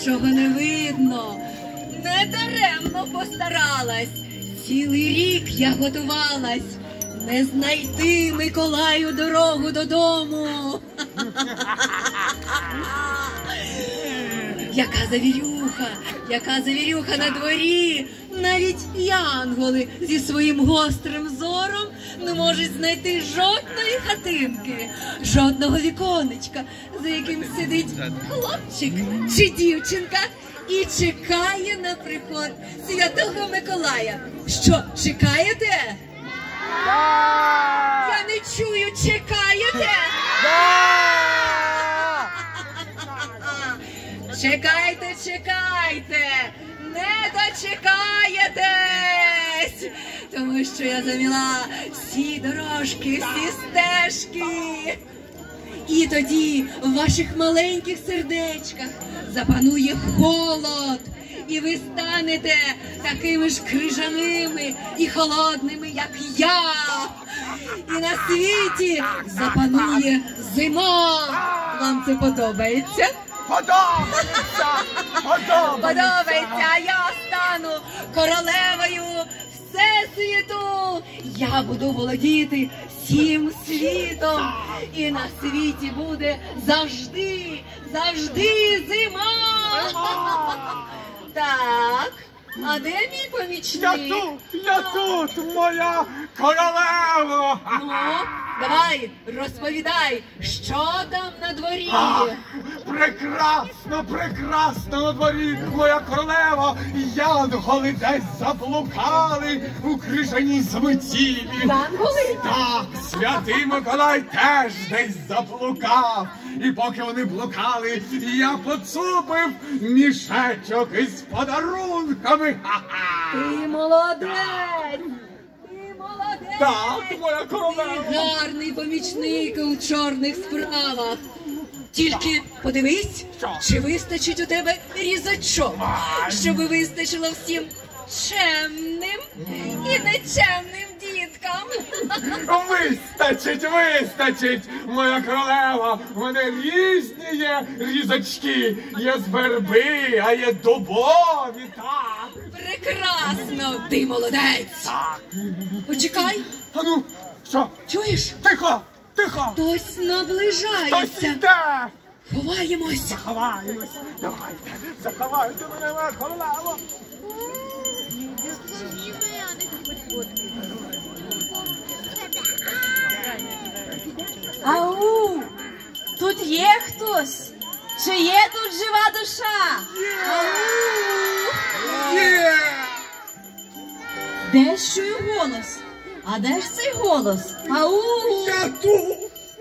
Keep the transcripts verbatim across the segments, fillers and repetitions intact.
нічого не видно. Недаремно постаралась. Цілий рік я готувалась. Не знайти Миколаю дорогу додому. Яка завірюха, яка завірюха на дворі. Навіть янголи зі своїм гострим зором не можуть знайти жодної хатинки, жодного віконечка, за яким сидить хлопчик чи дівчинка і чекає на приход Святого Миколая. Що, чекаєте? Да! Я не чую, чекаєте? Да! Чекайте, чекайте, не дочекаєтесь, тому що я заміла всі дорожки, всі стежки. І тоді в ваших маленьких сердечках запанує холод, і ви станете такими ж крижаними і холодними, як я. І на світі запанує зима. Вам це подобається? Подобається! Подобається! Подобається, а я стану королевою Всесвіту. Я буду володіти всім світом. І на світі буде завжди, завжди зима. Так, а де мій помічник? Я тут, я тут, моя королева! Ну, давай, розповідай, що там на дворі? Ах, прекрасно, прекрасно на дворі, моя королева! Янголи десь заблукали у крижаній заметілі. Янголи? Так, святий Миколай теж десь заблукав. І поки вони блукали, я поцупив мішечок із подарунками. Ха-ха! Ти молодець! Ти молодець! Так, моя королева! Ти гарний помічник у чорних справах. Тільки подивись, Що? чи вистачить у тебе різачок, щоб вистачило всім чемним і нечемним діткам. Вистачить, вистачить, моя королева. У мене різні є різочки. Є з верби, а є дубові, так. Прекрасно, ти молодець. Так. Почекай, А ну, що? чуєш? Тихо, тихо. Хтось Хтось наближається. йде. Ховаємось. Заховаємось. Давайте, заховайте мене, моя королева. Ау! Тут є хтось? Чи є тут жива душа? Є! Де ж чую голос? А де ж цей голос? Ау! Я тут.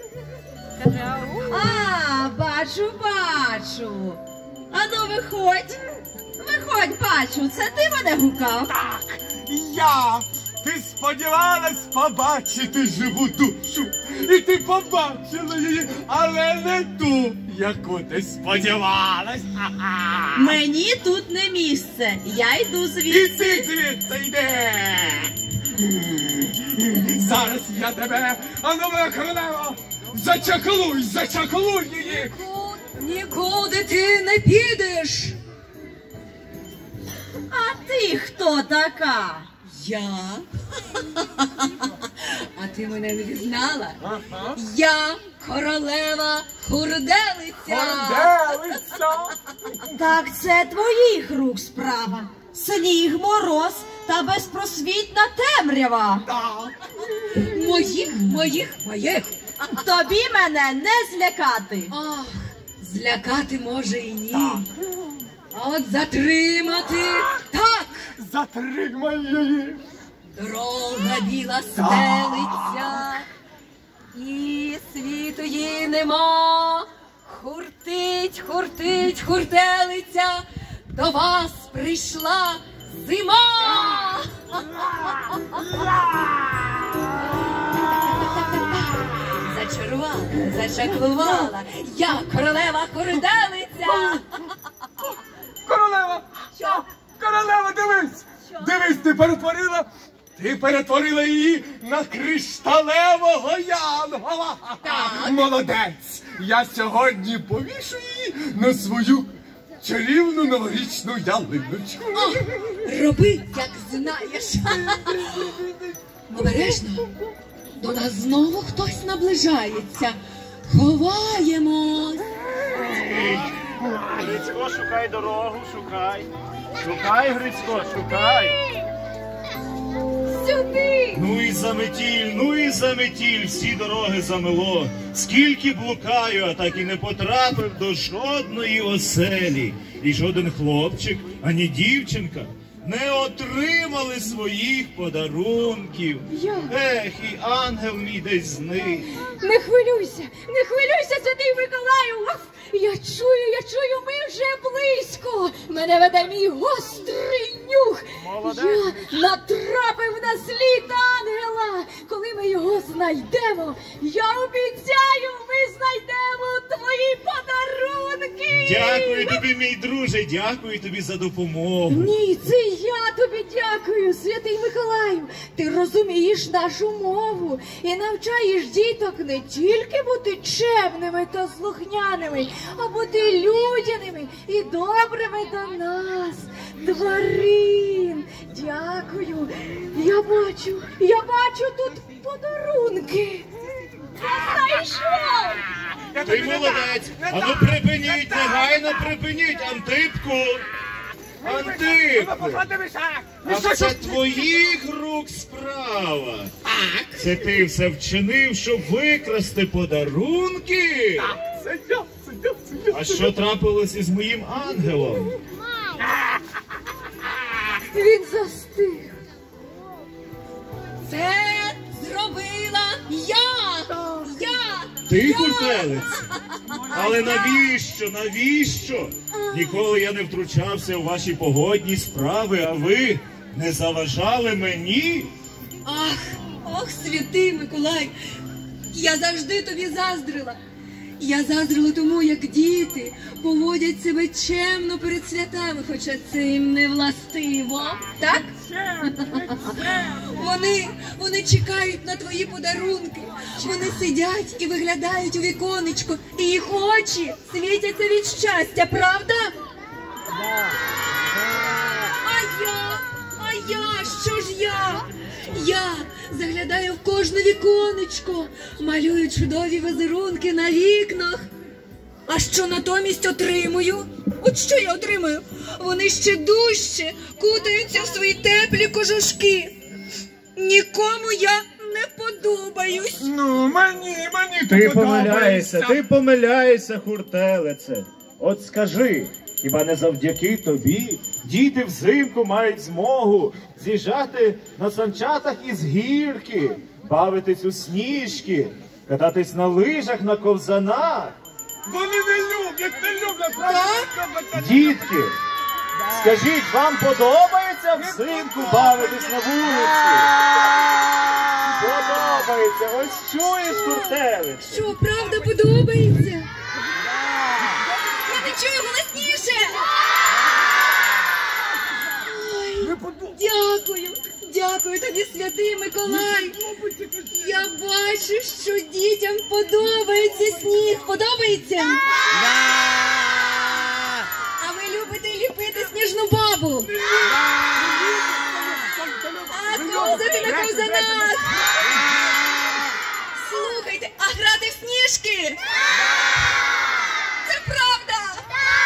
А, бачу, бачу. Ану, виходь. Виходь, бачу, це ти мене гукав? Так, я. Ти сподівалась побачити живу душу. І ти побачила її, але не ту, яку ти сподівалась. Ха-ха. Мені тут не місце. Я йду І звідси. ти звідси йде. Зараз я тебе, а ну, моя королева, зачаклуй, зачаклуй її. Нікуди ти не підеш. А ти хто така? Я? А ти мене не візнала? Ага. Я королева Хурделиця. Горделиця. Так це твоїх рук справа. Сніг, мороз та безпросвітна темрява. Так. Моїх, моїх, моїх. Тобі мене не злякати. Ах, злякати може і ні. А от затримати так. Затримай її. Дорога біла стелиться, і світу їй нема. Хуртить, хуртить, хуртелиця, до вас прийшла зима. Зачарувала, зачаклувала, я королева Хурделиця. Королева! Що? Королева, дивись! Дивись, ти перетворила, ти перетворила її на кришталевого янгола! Так. Молодець! Я сьогодні повішу її на свою чарівну новорічну ялиночку. О, роби, як знаєш. Обережно, до нас знову хтось наближається. Ховаємось. Грицько, шукай дорогу, шукай. Шукай, Грицько, шукай. Сюди! Ну і заметіль, ну і заметіль, всі дороги замело. Скільки блукаю, а так і не потрапив до жодної оселі. І жоден хлопчик, ані дівчинка не отримали своїх подарунків. Я? Ех, і ангел мій десь зник. Не хвилюйся, не хвилюйся, Святий Миколаю! Уф! Я чую, я чую, ми вже близько. Мене веде мій гострий нюх. Молодець. Я натрапив на слід ангела. Коли ми його знайдемо, я обіцяю, ми знайдемо твої подарунки. Дякую тобі, мій друже, дякую тобі за допомогу. Ні, це я тобі дякую, Святий Миколаю. Ти розумієш нашу мову і навчаєш діток не тільки бути чемними та слухняними, а бути людяними і добрими до нас, тварин. Дякую. Я бачу, я бачу тут подарунки. Я знайшов. Ти молодець! Ану припиніть, негайно припиніть, Антипку! Антипку! А це твоїх рук справа? Так. Це ти все вчинив, щоб викрасти подарунки? Це я, це я, це я. А що трапилось із моїм ангелом? Він застиг. Це зробила я! Я! Ти, куртелець? Але навіщо, навіщо? Ніколи я не втручався у ваші погодні справи, а ви не заважали мені? Ах, ох, святий Миколай, я завжди тобі заздрила. Я заздрила тому, як діти поводять себе чемно перед святами, хоча це їм не властиво. Так? Вони, вони чекають на твої подарунки. Вони сидять і виглядають у віконечко, і їх очі світяться від щастя, правда? А я, а я, що ж я? Я заглядаю в кожне віконечко, малюю чудові візерунки на вікнах. А що натомість отримую? От що я отримую? Вони ще дужче кутаються в свої теплі кожушки. Нікому я не подобаюсь. Ну, мені, мені Ти подобається. помиляєшся, ти помиляєшся, хуртелице. От скажи, хіба не завдяки тобі діти взимку мають змогу з'їжджати на санчатах із гірки, бавитись у сніжки, кататись на лижах, на ковзанах? Вони не люблять, не люблять, правда? Дітки, скажіть, вам подобається взимку бавитись на вулиці? Подобається, ось чуєш, хуртелице? Що, правда подобається? Я не чую голосніше. Ой, дякую, дякую тобі, святий Миколай. Я бачу, що дітям подобається сніг. Подобається? А ви любите ліпити сніжну бабу? А ковзати на ковзанах? Слухайте, а грати в сніжки? Це правда!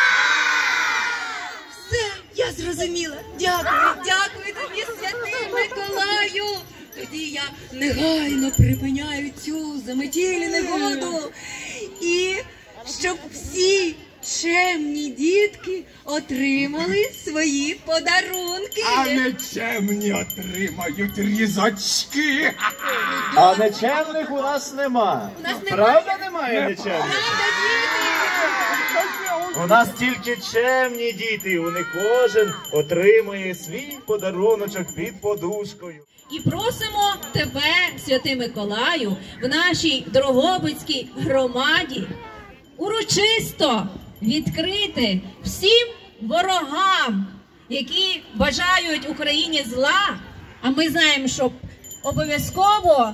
Все, я зрозуміла. Дякую, дякую тобі, святий Миколаю. Тоді я негайно припиняю цю заметілі негоду. І щоб всі чемні дітки отримали свої подарунки. А нечемні отримають різочки. А нечемних у нас нема. У нас немає. Правда немає нечемних? Правда, діти? У нас тільки чемні діти, і вони кожен отримує свій подаруночок під подушкою. І просимо тебе, святий Миколаю, в нашій Дрогобицькій громаді урочисто відкрити всім ворогам, які бажають Україні зла, а ми знаємо, що обов'язково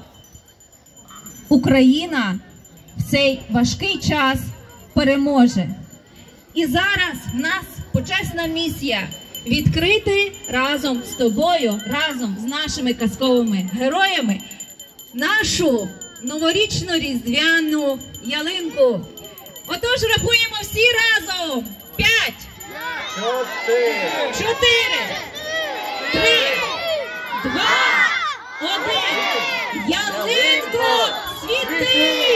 Україна в цей важкий час переможе. І зараз в нас почесна місія відкрити разом з тобою, разом з нашими казковими героями нашу новорічну різдвяну ялинку. Отож, рахуємо всі разом. П'ять, Чотири. чотири, три, два, один. Ялинко, світи!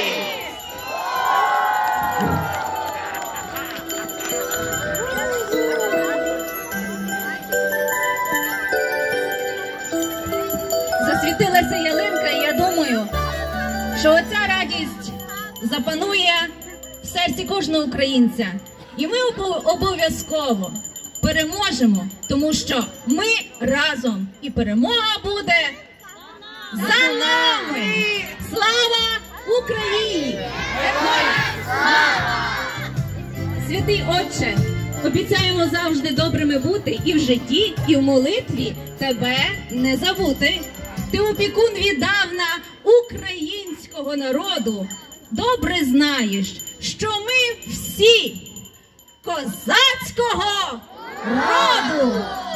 Засвітилася ялинка, і я думаю, що оця радість запанує в серці кожного українця. І ми обо- обов'язково переможемо, тому що ми разом. І перемога буде за нами! Слава Україні! Святий Отче, обіцяємо завжди добрими бути і в житті, і в молитві тебе не забути. Ти опікун віддавна українського народу. Добре знаєш, що ми всі козацького роду.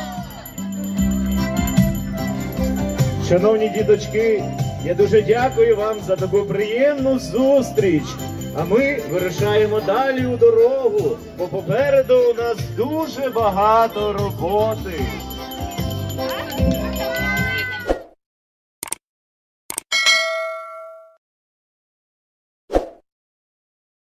Шановні діточки, я дуже дякую вам за таку приємну зустріч. А ми вирушаємо далі у дорогу, бо попереду у нас дуже багато роботи.